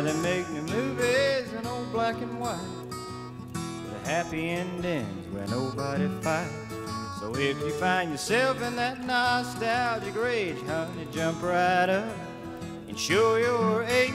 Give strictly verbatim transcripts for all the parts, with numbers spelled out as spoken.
they make new movies in old black and white. The happy endings where nobody fights. So if you find yourself in that nostalgic rage, honey, jump right up and show your age.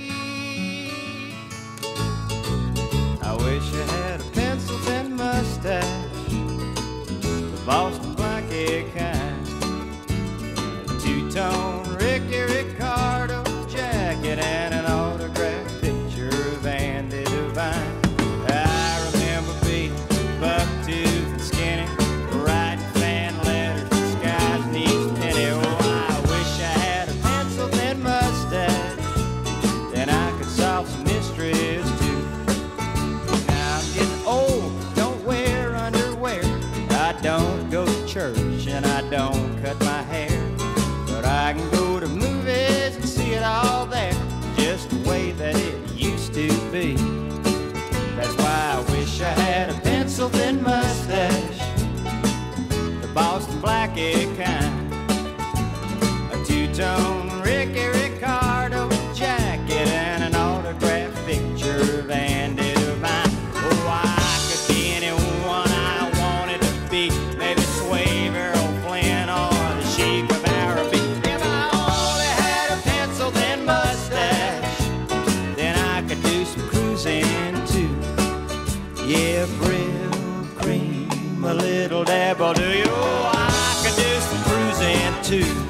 I wish I had a pencil thin mustache, the Boston black egg kind, a two-tone Ricky Ricardo jacket, and an autographed picture of Andy Devine. I remember being buck-toothed and skinny, writing fan letters, disguised in each penny. Oh, I wish I had a pencil thin mustache, then I could solve some mysteries too. Now I'm getting old, don't wear underwear, I don't go to church, and I don't cut my hair, but I can go to movies and see it all there, just the way that it used to be. That's why I wish I had a pencil thin mustache, the Boston black egg kind, a two-tone Ricky Ricardo jacket, and an autographed picture of Andy Devine. Oh, I could be anyone I wanted to be, maybe Swaver or Flynn or the Sheik of Araby. If I only had a pencil thin mustache, then I could do some cruising too. Yeah, Brill cream, a little dab will do you. Oh, I could do some cruising too.